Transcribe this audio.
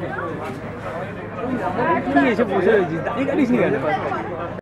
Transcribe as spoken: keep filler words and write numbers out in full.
你也是不是？应该你是。